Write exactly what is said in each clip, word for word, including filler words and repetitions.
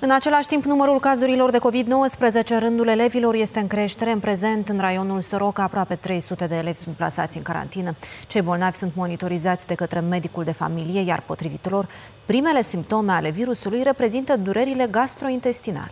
În același timp, numărul cazurilor de COVID nouăsprezece în rândul elevilor este în creștere. În prezent, în raionul Soroca, aproape trei sute de elevi sunt plasați în carantină. Cei bolnavi sunt monitorizați de către medicul de familie, iar potrivit lor, primele simptome ale virusului reprezintă durerile gastrointestinale.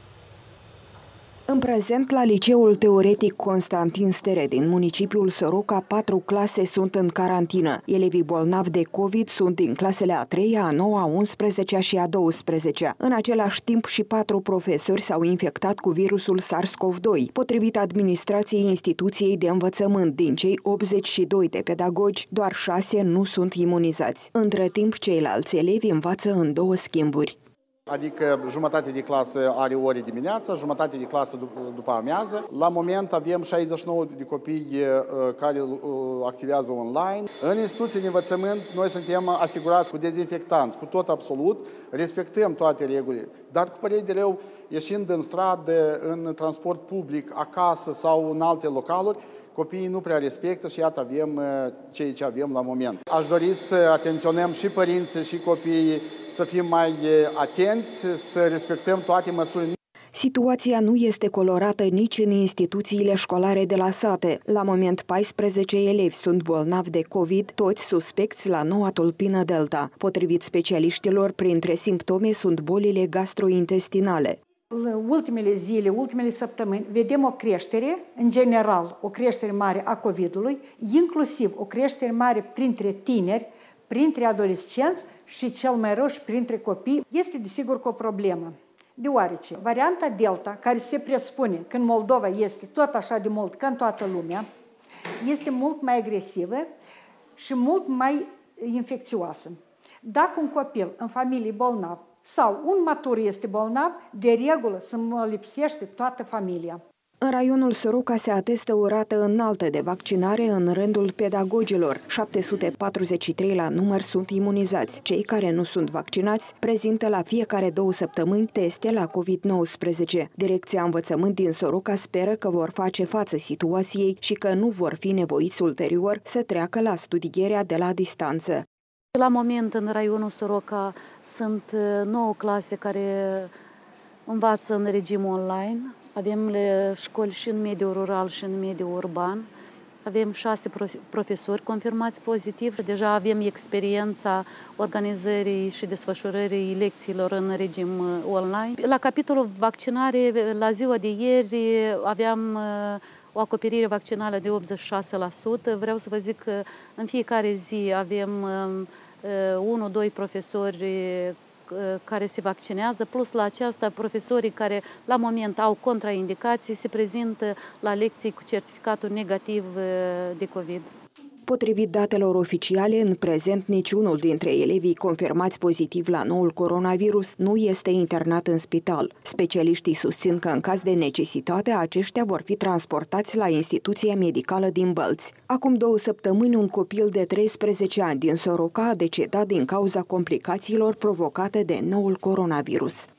În prezent, la liceul teoretic Constantin Stere din municipiul Soroca, patru clase sunt în carantină. Elevii bolnavi de COVID sunt din clasele a treia, a noua, a unsprezecea și a douăsprezecea. În același timp, și patru profesori s-au infectat cu virusul SARS-CoV doi. Potrivit administrației instituției de învățământ, din cei optzeci și doi de pedagogi, doar șase nu sunt imunizați. Între timp, ceilalți elevi învață în două schimburi. Adică jumătate de clasă are ore dimineața, jumătate de clasă după, după amiază. La moment avem șaizeci și nouă de copii care activează online. În instituții de învățământ noi suntem asigurați cu dezinfectanți, cu tot absolut, respectăm toate regulile. Dar cu părere de rău, ieșind în stradă, în transport public, acasă sau în alte localuri, copiii nu prea respectă și iată avem ceea ce avem la moment. Aș dori să atenționăm și părinții și copiii, să fim mai atenți, să respectăm toate măsurile. Situația nu este colorată nici în instituțiile școlare de la sate. La moment, paisprezece elevi sunt bolnavi de COVID, toți suspecți la noua tulpină Delta. Potrivit specialiștilor, printre simptome sunt bolile gastrointestinale. În ultimele zile, ultimele săptămâni, vedem o creștere, în general, o creștere mare a COVID-ului, inclusiv o creștere mare printre tineri, printre adolescenți și cel mai rău și printre copii. Este desigur că o problemă, deoarece varianta Delta, care se presupune că în Moldova este tot așa de mult ca în toată lumea, este mult mai agresivă și mult mai infecțioasă. Dacă un copil în familie bolnav sau un matur este bolnav, de regulă se lipsește toată familia. În raionul Soroca se atestă o rată înaltă de vaccinare în rândul pedagogilor. șapte sute patruzeci și trei la număr sunt imunizați. Cei care nu sunt vaccinați prezintă la fiecare două săptămâni teste la COVID nouăsprezece. Direcția Învățământ din Soroca speră că vor face față situației și că nu vor fi nevoiți ulterior să treacă la studierea de la distanță. La moment, în raionul Soroca, sunt nouă clase care învață în regim online. Avem școli și în mediul rural și în mediul urban. Avem șase profesori confirmați pozitiv. Deja avem experiența organizării și desfășurării lecțiilor în regim online. La capitolul vaccinare, la ziua de ieri, aveam o acoperire vaccinală de optzeci și șase la sută. Vreau să vă zic că în fiecare zi avem unu, doi profesori care se vaccinează, plus la aceasta profesorii care la moment au contraindicații se prezintă la lecții cu certificatul negativ de COVID. Potrivit datelor oficiale, în prezent niciunul dintre elevii confirmați pozitiv la noul coronavirus nu este internat în spital. Specialiștii susțin că în caz de necesitate, aceștia vor fi transportați la instituția medicală din Bălți. Acum două săptămâni, un copil de treisprezece ani din Soroca a decedat din cauza complicațiilor provocate de noul coronavirus.